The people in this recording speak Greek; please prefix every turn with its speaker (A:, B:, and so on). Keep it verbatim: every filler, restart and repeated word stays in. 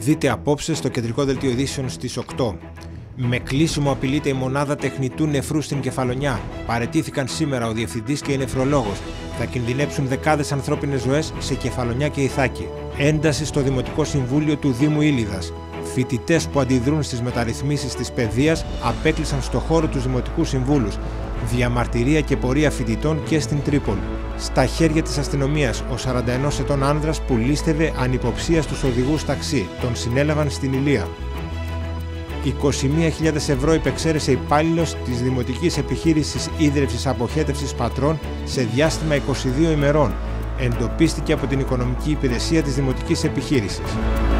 A: Δείτε απόψε στο κεντρικό δελτίο ειδήσεων στις οκτώ. Με κλείσιμο απειλείται η μονάδα τεχνητού νεφρού στην Κεφαλονιά. Παραιτήθηκαν σήμερα ο διευθυντής και η νεφρολόγος. Θα κινδυνεύσουν δεκάδες ανθρώπινες ζωές σε Κεφαλονιά και Ιθάκη. Ένταση στο Δημοτικό Συμβούλιο του Δήμου Ήλιδας. Φοιτητές που αντιδρούν στις μεταρρυθμίσεις της παιδείας απέκλεισαν στο χώρο τους Δημοτικούς Συμβούλους. Διαμαρτυρία και πορεία φοιτητών και στην Τρίπολη. Στα χέρια της αστυνομίας, ο σαράντα ενός ετών άνδρας που λίστευε ανυποψία στους οδηγούς ταξί. Τον συνέλαβαν στην Ηλία. είκοσι μία χιλιάδες ευρώ υπεξαίρεσε υπάλληλος της Δημοτικής Επιχείρησης Ίδρυυσης Αποχέτευσης Πατρών σε διάστημα είκοσι δύο ημερών. Εντοπίστηκε από την Οικονομική Υπηρεσία της Δημοτικής Επιχείρησης.